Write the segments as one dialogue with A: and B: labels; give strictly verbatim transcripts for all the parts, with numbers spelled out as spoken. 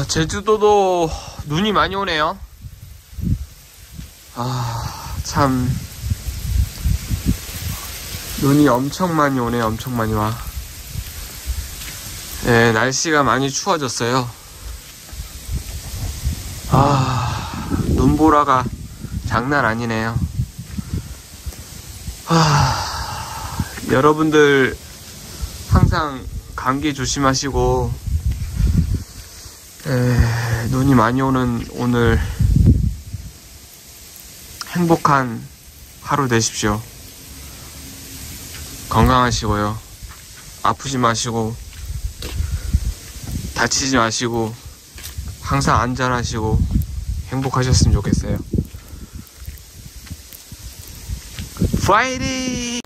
A: 제주도도 눈이 많이 오네요. 아, 참 눈이 엄청 많이 오네. 엄청 많이 와. 네, 날씨가 많이 추워졌어요. 아, 눈보라가 장난 아니네요. 아, 여러분들 항상 감기 조심하시고, 에, 눈이 많이 오는 오늘 행복한 하루 되십시오. 건강하시고요. 아프지 마시고, 다치지 마시고, 항상 안전하시고 행복하셨으면 좋겠어요. 파이팅!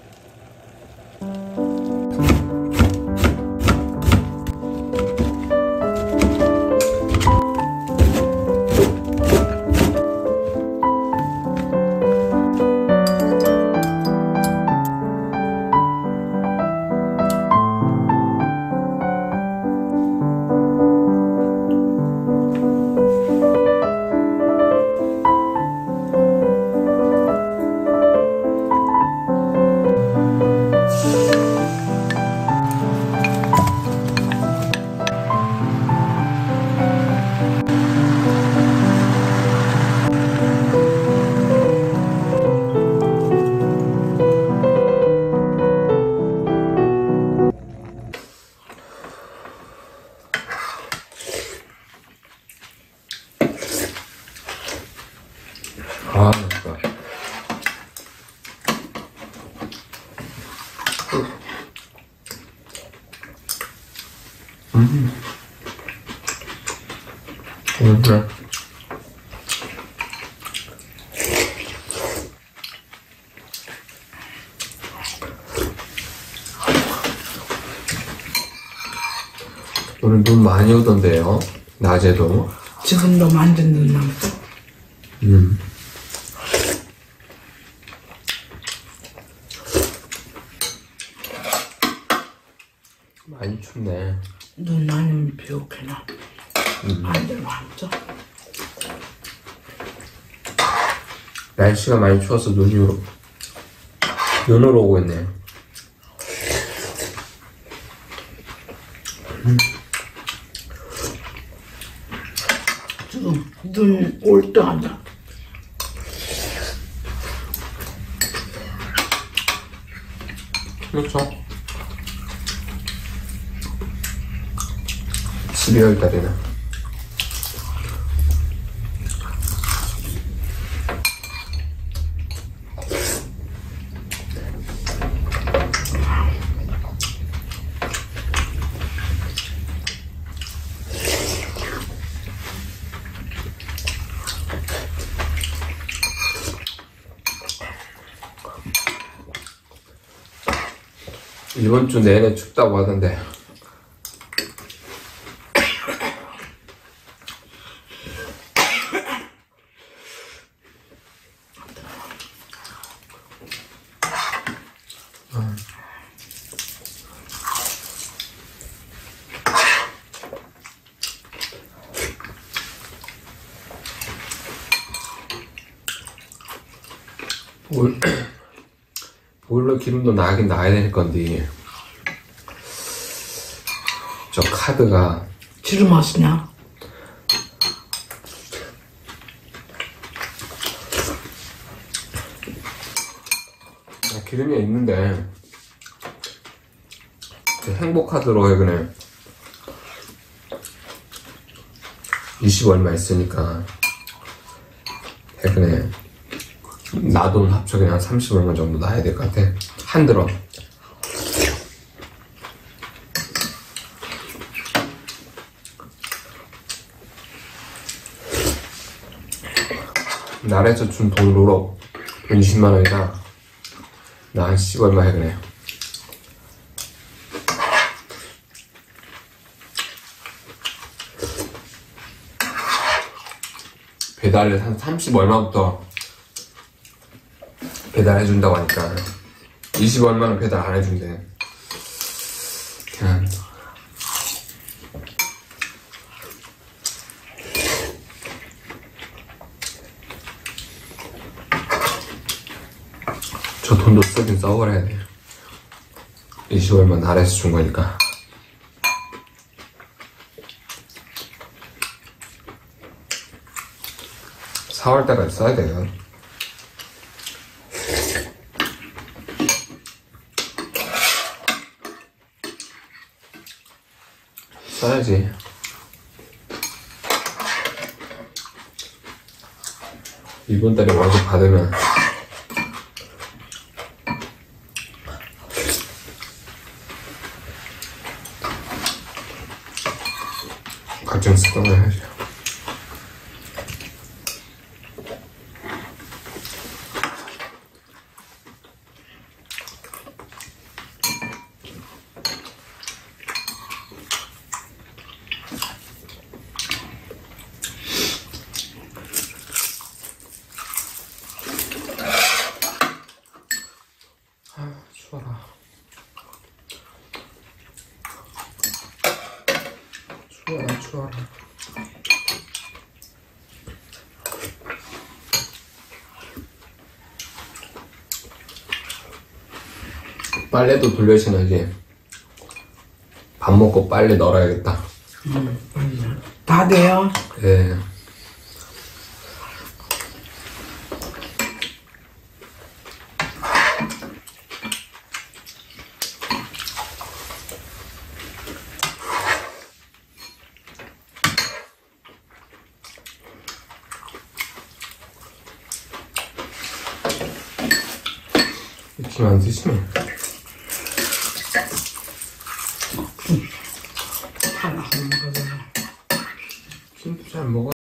A: 아, 맛있다. 음. 음, 그래. 오늘 눈 많이 오던데요? 낮에도.
B: 지금도 완전 눈 남고.
A: 음. 많이 춥네.
B: 눈 아니면 비 오게나.
A: 음.
B: 완전 완전.
A: 날씨가 많이 추워서 눈이 오고, 눈으로 오고 있네. 음.
B: 지금 눈 올 때 하자.
A: 그렇죠. 십이월 달에는. 이번 주 내내 춥다고 하던데. 올, 보일러 기름도 나긴 나야 될 건데, 저 카드가
B: 지금 맛이냐?
A: 기름이 있는데 행복카드로 해그네 이십 얼마 있으니까 해그네 나 돈 합쳐 그냥 삼십 얼마 정도 나야 될 것 같아. 한 들어. 나라에서 준 돈으로 돈 이십만 원이다. 나 한 십 얼마 해 그래. 배달을 한 삼십 얼마부터 배달해준다고 하니까 이십 얼마는 배달 안 해준대. 그냥 저 돈도 쓰긴 써버려야 돼. 이십오일만 나라에서 준 거니까. 사월 달까지 써야 돼요. 써야지. 이번 달에 월급 받으면 가정 쓰던 거 해야죠. 아, 추워라. 추워라, 추워라. 빨래도 돌려 신어야지. 밥 먹고 빨래 널어야겠다.
B: 음, 다 돼요?
A: 예. 김 안 드시네.
B: 하나 한 먹어서.
A: 김도 잘 먹어.